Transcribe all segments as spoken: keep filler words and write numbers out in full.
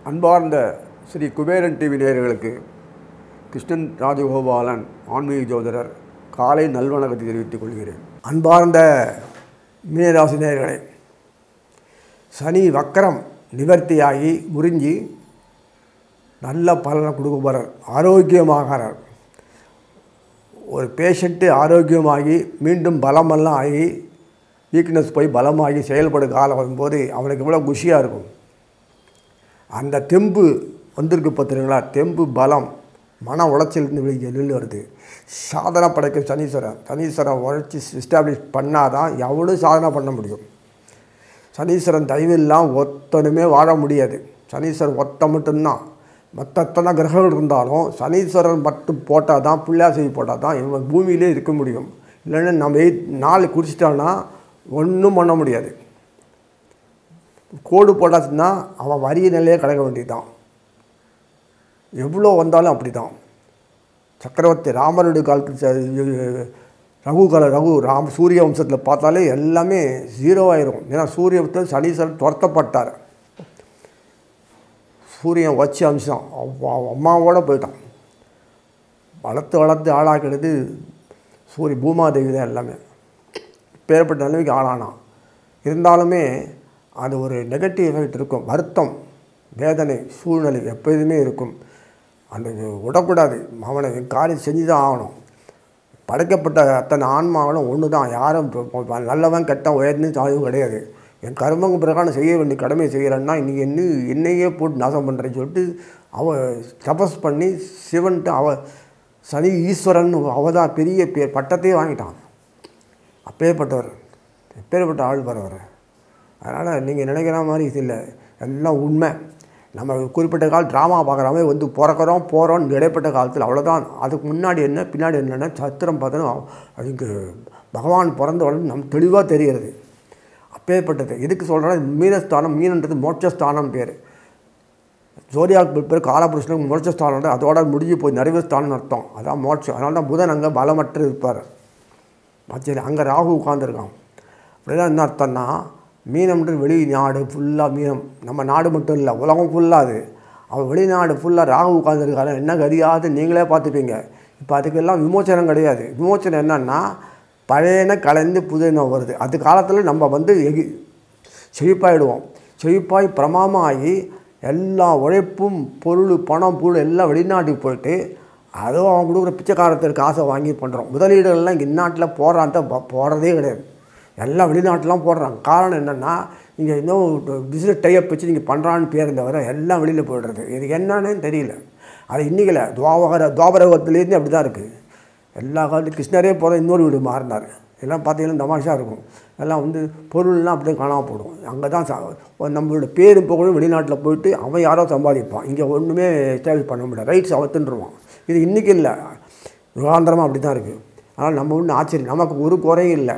அன்பார்ந்த ஸ்ரீ குபேரன் டிவி நேயர்களுக்கு கிருஷ்ணன் ராஜகோபாலன் ஆன்மீக ஜோதிடர் காலை நல்வணக்கத்தை தெரிவித்துக் கொள்கிறேன். அன்பார்ந்த மீனராசி நேயர்களே, சனி வக்கரம் நிவர்த்தியாகி முறிஞ்சி நல்ல பலனை கொடுக்க போகிறார். ஆரோக்கியமாகிறார். ஒரு பேஷண்ட்டு ஆரோக்கியமாகி மீண்டும் பலமெல்லாம் ஆகி வீக்னஸ் போய் பலமாகி செயல்படும் காலம் வரும்போது அவனுக்கு எவ்வளோ குஷியாக இருக்கும். அந்த தெம்பு வந்திருக்கு பார்த்துருங்களா, தெம்பு பலம் மன உளைச்சல் வெளியில் வருது. சாதனை படைக்கும் சனீஸ்வரன். சனீஸ்வரன் உழைச்சி எஸ்டாப்ளிஷ் பண்ணால் தான் எவ்வளோ சாதனை பண்ண முடியும். சனீஸ்வரன் தயவில்லாம் ஒத்தனுமே வாழ முடியாது. சனீஸ்வரன் ஒத்த மட்டும்தான். மற்ற எத்தனை கிரகங்கள் இருந்தாலும் சனீஸ்வரன் மட்டும் போட்டால் தான், பிள்ளையாசை போட்டால் தான் இவன் பூமியிலே இருக்க முடியும். இல்லைன்னா நம்ம எயிட் நாலு குடிச்சிட்டான்னா ஒன்றும் பண்ண முடியாது. கோடு போட்டாச்சுன்னா அவன் வரிய நிலையே கிடக்க வேண்டியதுதான். எவ்வளோ வந்தாலும் அப்படி தான். சக்கரவர்த்தி ராமனுடைய காலத்து ரகு கால ரகு ராம் சூரிய வம்சத்தில் பார்த்தாலே எல்லாமே ஜீரோ ஆயிரும். ஏன்னா சூரிய வம்சத்தில் சனீஸ்வரன் துரத்தப்பட்டார். சூரியன் வச்சு அம்சம் அம்மாவோட போயிட்டான். வளர்த்து வளர்த்து ஆளாக்கினது சூரிய பூமாதேவி தான். எல்லாமே பேரப்பட்ட நிலைமைக்கு ஆளானான். இருந்தாலுமே அது ஒரு நெகட்டிவ் எஃபெக்ட் இருக்கும். வருத்தம், வேதனை, சூழ்நிலை எப்போதுமே இருக்கும். அந்த விடக்கூடாது. அவனை காரியம் செஞ்சு தான் ஆகணும். படைக்கப்பட்ட அத்தனை ஆன்மாவனும் ஒன்று தான். யாரும் நல்லவன் கெட்டவன் உயர்ந்து தாழ்வும் கிடையாது. என் கர்மங்க பிரகாரம் செய்ய வேண்டிய கடமையை செய்கிறேன்னா இன்றைக்கி என்ன என்னையே போட்டு நாசம் பண்ணுறேன்னு சொல்லிட்டு அவள் தபஸ் பண்ணி சிவன்ட்டு அவள் சனி ஈஸ்வரன் அவள் தான் பெரிய பே பட்டத்தையே வாங்கிட்டான். அப்பேற்பட்டவர், எப்பேற்பட்ட ஆள் பரவர். அதனால் நீங்கள் நினைக்கிற மாதிரி இது இல்லை, எல்லாம் உண்மை. நம்ம குறிப்பிட்ட காலம் ட்ராமா பார்க்குறாமே வந்து பிறக்கிறோம் போகிறோம் இடைப்பட்ட காலத்தில் அவ்வளோதான். அதுக்கு முன்னாடி என்ன பின்னாடி என்னென்னா சத்திரம் பார்த்தோன்னா அதுக்கு பகவான் பிறந்த உடனே நம்ம தெளிவாக தெரிகிறது. அப்பேற்பட்டது எதுக்கு சொல்கிறேன்னா, மீனஸ்தானம், மீனன்றது மோட்சஸ்தானம் பேர். ஜோதியாக்கு பேர் காலபுருஷனுக்கு மோட்சஸ்தானம், அதோட முடிஞ்சு போய் நிறைவு ஸ்தானம்னு அர்த்தம். அதான் மோட்சம். அதனால தான் புதன் அங்கே பலமற்று இருப்பார். சரி, அங்கே ராகு உட்காந்துருக்கான். அப்படிதான் என்ன அர்த்தம்னா, மீனம்ன்றது வெளி நாடு ஃபுல்லாக மீனம். நம்ம நாடு மட்டும் இல்லை, உலகம் ஃபுல்லாக அது. அவன் வெளிநாடு ஃபுல்லாக ராகு உட்காந்துருக்காரு. என்ன கரியாது நீங்களே பார்த்துப்பீங்க. இப்போ அதுக்கெல்லாம் விமோச்சனம் கிடையாது. விமோச்சனம் என்னன்னா, பழையன கலந்து புதின வருது. அது காலத்தில் நம்ம வந்து எகி செழிப்பாயிடுவோம். செழிப்பாய் பிரமாமாகி எல்லா உழைப்பும் பொருள் பணம் பொருள் எல்லாம் வெளிநாட்டுக்கு போயிட்டு அதுவும் அவன் கொடுக்குற பிச்சைக்காரத்திற்கு காசை வாங்கி பண்ணுறோம். முதலீடுகள்லாம் இங்கே இந்நாட்டில் போடுறான்ட்டு போடுறதே கிடையாது. எல்லாம் வெளிநாட்டெலாம் போடுறாங்க. காரணம் என்னென்னா, இங்கே இன்னும் பிஸ்னஸ் டைப் வச்சு நீங்கள் பண்ணுறான்னு பேர் இருந்தவரை எல்லாம் வெளியில் போய்டுறது. இது என்னன்னு தெரியல. அது இன்றைக்கில் துவாபர துவாபரகத்துலேருந்து அப்படி தான் இருக்குது. எல்லா காலத்தும் கிருஷ்ணரே போகிற இன்னொரு வீடு மாறினார். எல்லாம் பார்த்தீங்கன்னா தமாஷாக இருக்கும். எல்லாம் வந்து பொருள்லாம் அப்படியே காணாமல் போடும். அங்கே தான் நம்மளோட பேரும் புகழும் வெளிநாட்டில் போயிட்டு அவன் யாரோ சம்பாதிப்பான். இங்கே ஒன்றுமே எஸ்டாப்ளிஷ் பண்ண முடியாது. ரைட்ஸ் அவத்துன்றுவான். இது இன்றைக்கி இல்லை, யுகாந்திரமாக அப்படி தான் இருக்குது. அதனால் நம்ம ஒன்றும் ஆச்சரியம், நமக்கு ஒரு குறையும் இல்லை.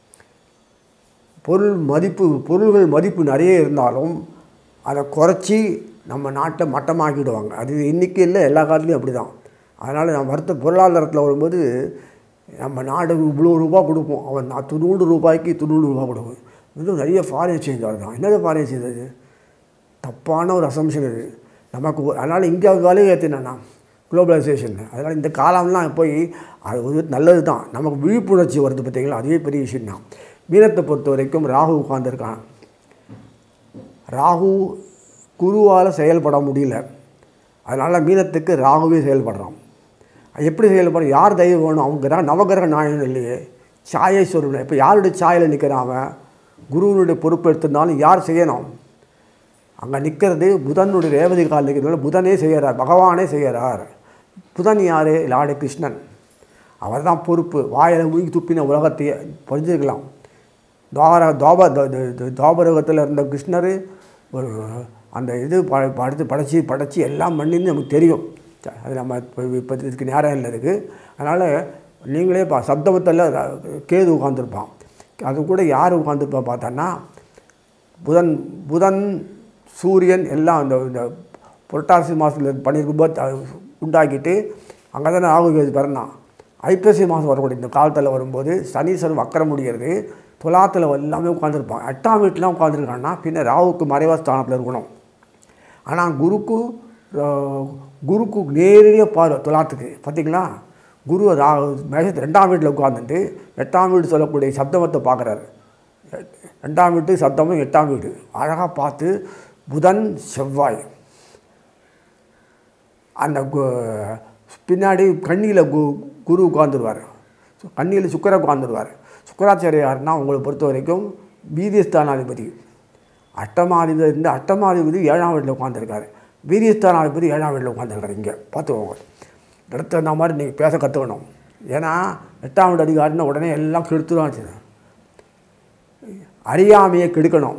பொருள் மதிப்பு பொருள்கள் மதிப்பு நிறைய இருந்தாலும் அதை குறைச்சி நம்ம நாட்டை மட்டமாக்கிடுவாங்க. அது இன்றைக்கி இல்லை, எல்லா காலத்துலேயும் அப்படி தான். அதனால் நம்ம வருத்த பொருளாதாரத்தில் வரும்போது நம்ம நாடு இவ்வளோ ரூபா கொடுப்போம், அவன் நான் தொண்ணூறு ரூபாய்க்கு தொண்ணூறு ரூபா கொடுப்போம். இது நிறைய ஃபாரின் எக்ஸ்சேஞ்ச் வருதான். என்னது ஃபாரின் எக்ஸ்சேஞ்ச்? அது தப்பான ஒரு அசம்ஷன் இது நமக்கு. அதனால் இந்தியாவுக்கு வேலையை ஏற்றினா குளோபலைசேஷன். அதனால் இந்த காலம்லாம் போய் அது ஒரு நல்லது தான். நமக்கு விழிப்புணர்ச்சி வருது பார்த்தீங்களா, அதுவே பெரிய விஷயம் தான். மீனத்தை பொறுத்த வரைக்கும் ராகு உட்கார்ந்துருக்கான். ராகு குருவால் செயல்பட முடியல. அதனால் மீனத்துக்கு ராகுவே செயல்படுறான். எப்படி செயல்படுற, யார் தயவு வேணும்? அவங்க நவகிரக நாயகன் இல்லையே, சாயேஸ்வரன். இப்போ யாருடைய சாயில் நிற்கிறான்? அவன் குருவனுடைய பொறுப்பு எடுத்திருந்தாலும் யார் செய்யணும்? அங்கே நிற்கிறது புதனுடைய ரேவதி கால் நிற்கிறதுனால புதனே செய்கிறார், பகவானே செய்கிறார். புதன் யார்? லார்டு கிருஷ்ணன். அவர் தான் பொறுப்பு. வாயில் மூழ்கி துப்பின உலகத்தையே புரிஞ்சுக்கலாம். துவார துவாப துவாபரகத்தில் இருந்த கிருஷ்ணர் ஒரு அந்த இது ப படுத்து படைச்சி படைச்சி எல்லாம் பண்ணின்னு நமக்கு தெரியும். அது நம்ம இப்போ இப்போ இதுக்கு நேரம் இல்லை இருக்குது. அதனால் நீங்களே பா சப்தமத்தில் கேது உட்காந்துருப்பான். அது கூட யார் உட்காந்துருப்பா பார்த்தோன்னா புதன் புதன் சூரியன் எல்லாம் அந்த இந்த புரட்டாசி மாதத்தில் பண்ணியிருக்கும்போது உண்டாக்கிட்டு அங்கே தானே ராகு பிறந்தான். ஐப்பசி மாதம் வரக்கூடிய இந்த காலத்தில் வரும்போது சனீஸ்வரன் வக்கரம் முடிகிறது. துலாத்தில் எல்லாமே உட்காந்துருப்பான். எட்டாம் வீட்டிலாம் உட்காந்துருக்கான்னா பின்ன ராகுக்கு மறைவா ஸ்தானத்தில் இருக்கணும். ஆனால் குருக்கு குருக்கு நேரடியாக பார்வை துலாத்துக்கு பார்த்தீங்களா? குரு ரா மேஷத்து ரெண்டாம் வீட்டில் உட்காந்துட்டு எட்டாம் வீடு சொல்லக்கூடிய சப்தமத்தை பார்க்குறாரு. ரெண்டாம் வீட்டு சப்தமும் எட்டாம் வீடு அழகாக பார்த்து புதன் செவ்வாய் அந்த பின்னாடி கண்ணியில் கு குரு உட்காந்துருவார், கண்ணியில் சுக்கர உட்காந்துருவார். சுக்கராச்சாரியர் யாருன்னா உங்களை பொறுத்த வரைக்கும் வீரியஸ்தானாதிபதி. அட்டமாதிபதி இருந்து அட்டமாதிபதி ஏழாம் வீட்டில் உட்காந்துருக்காரு, வீரியஸ்தானாதிபதி ஏழாம் வீட்டில் உட்காந்துருக்காரு. இங்கே பார்த்துக்கோங்க, இடத்த அந்த மாதிரி நீங்கள் பேச கற்றுக்கணும். ஏன்னா எட்டாம் வீடு அதிகாரின்னா உடனே எல்லாம் கெடுத்துதான் வச்சு அறியாமையை கெடுக்கணும்,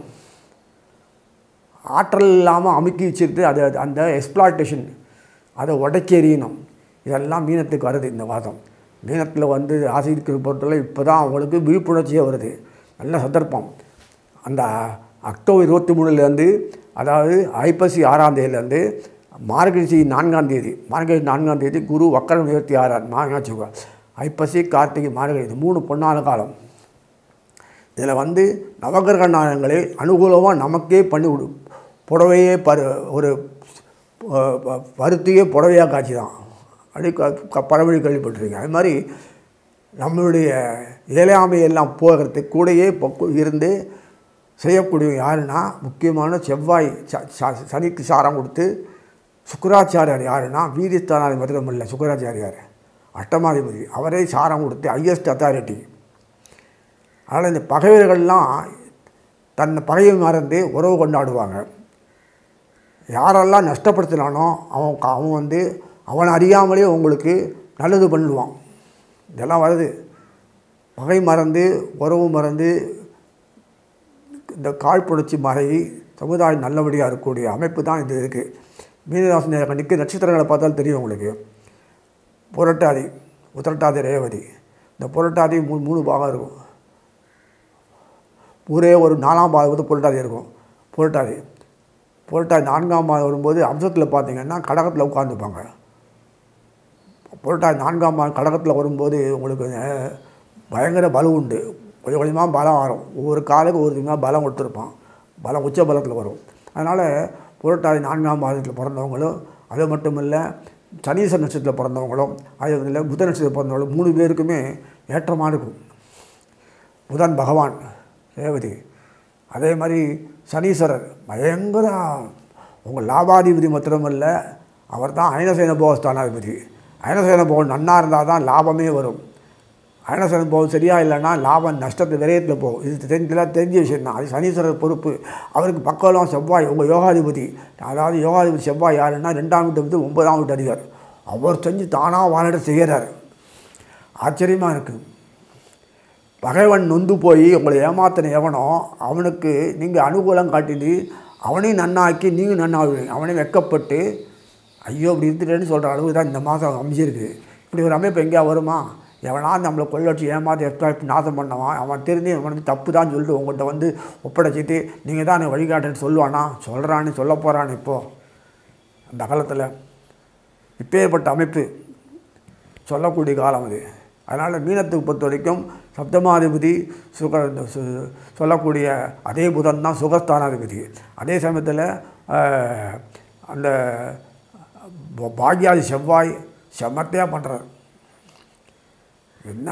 ஆற்றல் இல்லாமல் அமுக்கி வச்சுட்டு அதை அந்த எக்ஸ்ப்ளாய்டேஷன் அதை உடைக்கெறியணும். இதெல்லாம் மீனத்துக்கு வருது இந்த வாதம். மீனத்தில் வந்து ராசிக்கு பொறுத்தவரை இப்போ தான் அவங்களுக்கு விழிப்புணர்ச்சியே வருது, நல்ல சந்தர்ப்பம். அந்த அக்டோபர் இருபத்தி மூணுலேருந்து அதாவது ஐப்பசி ஆறாம் தேதியிலேருந்து மார்கழி நான்காம் தேதி மார்கழி நான்காம் தேதி குரு வக்கரம் இருபத்தி ஆறாம் மார்கழி ஐப்பசி கார்த்திகை மார்கழி இது மூணு பொன்னான காலம். இதில் வந்து நவகிரக நாயகங்களே அனுகூலமாக நமக்கே பண்ணி விடு புடவையே பரு ஒரு பருத்தியே புடவையாக காட்சி தான் அப்படி க பழமொழி கேள்விப்பட்டிருக்கீங்க. அது மாதிரி நம்மளுடைய இயலாமையெல்லாம் போகிறதுக்கு கூடையே பக்கு இருந்து செய்யக்கூடிய யாருன்னா முக்கியமான செவ்வாய் சனிக்கு சாரம் கொடுத்து சுக்கராச்சாரியார் யாருன்னா வீரியஸ்தானாதிபதி மட்டும் இல்லை, சுக்கராச்சாரியார் அஷ்டமாதிபதி அவரே சாரம் கொடுத்து ஹையஸ்ட் அத்தாரிட்டி. அதனால் இந்த பகைவர்கள்லாம் தன்னை பகையை மறந்து உறவு கொண்டாடுவாங்க. யாரெல்லாம் நஷ்டப்படுத்தினானோ அவன் அவன் வந்து அவனை அறியாமலே உங்களுக்கு நல்லது பண்ணுவான். இதெல்லாம் வருது. பகை மறந்து உறவு மறந்து இந்த காழ்ப்புணர்ச்சி மறைவி சமுதாயம் நல்லபடியாக இருக்கக்கூடிய அமைப்பு தான் இது இருக்குது. மீனராசி கண்டிக்கு நட்சத்திரங்களை பார்த்தாலும் தெரியும் உங்களுக்கு. புரட்டாதி, உத்திரட்டாதி, ரேவதி. இந்த புரட்டாதி மூணு மூணு பாகம் இருக்கும். ஒரே ஒரு நாலாம் பாகம் வந்து புரட்டாதி இருக்கும். புரட்டாதி புரட்டாதி நான்காம் பாகம் வரும்போது அம்சத்தில் பார்த்தீங்கன்னா கடகத்தில் உட்காந்துப்பாங்க. புரட்டாதி நான்காம் பாகம் கடகத்தில் வரும்போது உங்களுக்கு பயங்கர பலம் உண்டு. கொஞ்சம் கொஞ்சமாக பலம் வரும். ஒவ்வொரு காலுக்கு ஒரு விதமாக பலம் கொடுத்துருப்பான். பலம் உச்ச பலத்தில் வரும். அதனால் புரட்டாதி நான்காம் பாதத்தில் பிறந்தவங்களும் அது மட்டும் இல்லை சனீஸ்வர நட்சத்திரத்தில் பிறந்தவங்களும் அது இல்லை புத நட்சத்திரத்தில் பிறந்தவங்களும் மூணு பேருக்குமே ஏற்றமாக இருக்கும். புதன் பகவான் ரேவதி, அதே மாதிரி சனீஸ்வரர் பயங்கர உங்கள் லாபாதிபதி மாத்திரமல்ல, அவர் தான் அயனசேன போகஸ்தானாதிபதி. அயனசேன போகம் நன்னாக இருந்தால் தான் லாபமே வரும். அயனசேன போகம் சரியாக இல்லைன்னா லாபம் நஷ்டத்தை விரயத்தில் போகும். இது தெரிஞ்சலாம் தெரிஞ்ச விஷயம் தான். அது சனீஸ்வரர் பொறுப்பு. அவருக்கு பக்கம் செவ்வாய் உங்கள் யோகாதிபதி, அதாவது யோகாதிபதி செவ்வாய் யாருன்னா ரெண்டாம் வீட்டு வந்து ஒன்பதாம் வீட்டு அதிகார். அவர் செஞ்சு தானாக வானிட செய்கிறார். ஆச்சரியமாக இருக்குது. பகைவன் நொந்து போய் உங்களை ஏமாத்தின எவனோ அவனுக்கு நீங்கள் அனுகூலம் காட்டிட்டு அவனையும் நன்னாக்கி நீங்கள் நன்னாகுவீங்க. அவனையும் வெக்கப்பட்டு ஐயோ இப்படி இருந்துட்டேன்னு சொல்கிற அளவு தான் இந்த மாதம் அமைஞ்சிருக்கு. இப்படி ஒரு அமைப்பு எங்கேயா வருமா? எவனாவது நம்மளை கொள்ளடிச்சு ஏமாற்றி எக்ஸ்ட்ராக்ட் நாசம் பண்ணவான் அவன் தெரிஞ்சு அவனுக்கு தப்பு தான் சொல்லிட்டு உங்கள்கிட்ட வந்து ஒப்படைச்சிட்டு நீங்கள் தான் எனக்கு வழிகாட்டுன்னு சொல்லுவானா? சொல்கிறான்னு சொல்ல போகிறான்னு இப்போது அந்த காலத்தில் இப்பேற்பட்ட அமைப்பு சொல்லக்கூடிய காலம் அது. அதனால் மீனத்துக்கு பொறுத்த வரைக்கும் சப்தமாதிபதி சுக சொல்லக்கூடிய அதே புதன் தான் சுகஸ்தானாதிபதி. அதே சமயத்தில் அந்த பாக்யாதி செவ்வாய் செம்மத்தையாக பண்ணுறார். என்ன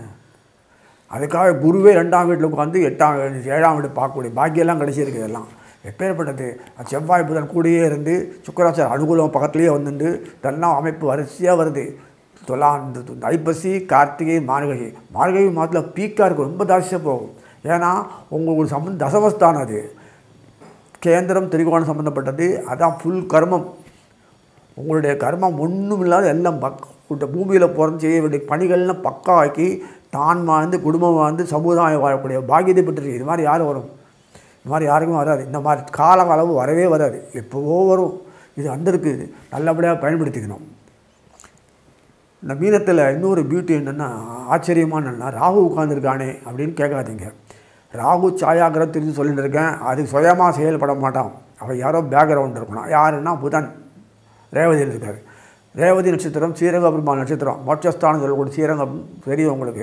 அதுக்காக குருவே ரெண்டாம் வீட்டில் உட்காந்து எட்டாம் ஏழாம் வீடு பார்க்கக்கூடிய பாக்கியெல்லாம் கிடச்சிருக்கு. இதெல்லாம் எப்பேற்பட்டது? செவ்வாய் புதன் கூடயே இருந்து சுக்கராச்சார அனுகூலம் பக்கத்துலேயே வந்துட்டு இதெல்லாம் அமைப்பு வரிசையாக வருது. தொலாம் ஐப்பசி கார்த்திகை மார்கழி மார்கழி மாதத்தில் பீக்காக இருக்கும், ரொம்ப ஜாஸ்தியாக போகும். ஏன்னா உங்களுக்கு சம்பந்தம் தசமஸ்தானம், அது கேந்திரம் திரிகோணம் சம்மந்தப்பட்டது. அதான் ஃபுல் கர்மம். உங்களுடைய கர்மம் ஒன்றும் இல்லாத எல்லாம் பக் பூமியில் பிறந்து செய்ய வேண்டிய பணிகள்லாம் பக்கா ஆக்கி தான் வாழ்ந்து குடும்பம் வாழ்ந்து சமுதாயம் வாழக்கூடிய பாக்கியத்தை பெற்றிருக்கு. இது மாதிரி யாரும் வரும்? இது மாதிரி யாருக்கும் வராது. இந்த மாதிரி கால அளவு வரவே வராது, எப்போவோ வரும். இது வந்திருக்கு, இது நல்லபடியாக பயன்படுத்திக்கணும். இந்த மீனத்தில் இன்னொரு பியூட்டி என்னென்னா ஆச்சரியமானன்னா ராகு உட்காந்துருக்கானே அப்படின்னு கேட்காதீங்க. ராகு சாயாகிரகம் தெரிஞ்சு சொல்லிட்டு இருக்கேன். அதுக்கு சுயமாக செயல்பட மாட்டான். அவன் யாரோ பேக்ரவுண்ட் இருக்கணும். யாருன்னா புதன் ரேவதியில் இருக்கார். ரேவதி நட்சத்திரம் ஸ்ரீரங்க பெருமாள் நட்சத்திரம், மோட்சஸ்தானம் சொல்லக்கூடிய ஸ்ரீரங்கம் தெரியும் உங்களுக்கு.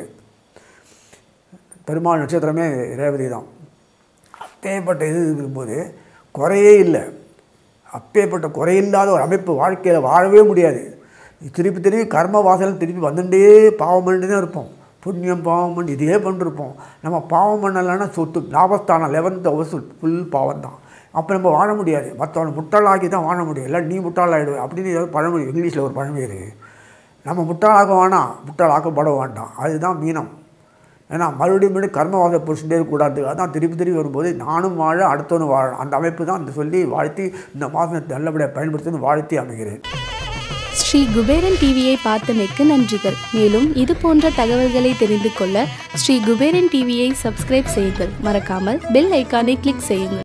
பெருமாள் நட்சத்திரமே ரேவதி தான். தேவைப்பட்ட இது இருக்கும்போது குறையே இல்லை. அப்பேற்பட்ட குறையில்லாத ஒரு அமைப்பு வாழ்க்கையில் வாழவே முடியாது. திருப்பி திருப்பி கர்ம வாசல் திருப்பி வந்துட்டே பாவம் பண்ணிட்டு தான் இருப்போம். புண்ணியம் பாவம் பண்ணி இதே பண்ணிருப்போம். நம்ம பாவம் பண்ணலைன்னா சொத்து லாபஸ்தானம் லெவன்த் ஹவுஸ் ஃபுல் பாவம் தான். அப்போ நம்ம வாழ முடியாது. மற்றவனை முட்டாளாக்கி தான் வாழ முடியும். இல்லை நீ முட்டாளாகிடுவேன் அப்படின்னு ஏதாவது பழமொழி இங்கிலீஷில் ஒரு பழமொழி இருக்குது. நம்ம முட்டாளாக்க வேணாம், முட்டாளாக்கப்பட வேண்டாம். அதுதான் மீனம். ஏன்னா மறுபடியும் மறுபடியும் கர்மவாசை புரிச்சுட்டே இருக்கக்கூடாது. அதான் திருப்பி திருப்பி வரும்போது நானும் வாழ அடுத்தவனு வாழ அந்த அமைப்பு தான் அந்த சொல்லி வாழ்த்தி இந்த மாதம் நல்லபடியாக பயன்படுத்தி வாழ்த்தி அமைகிறேன். ஸ்ரீ குபேரன் டிவியை பார்த்தமைக்கு நன்றிகள். மேலும் இது போன்ற தகவல்களை தெரிந்து கொள்ள ஸ்ரீ குபேரன் டிவியை சப்ஸ்கிரைப் செய்யுங்கள். மறக்காமல் பெல் ஐக்கானை கிளிக் செய்யுங்கள்.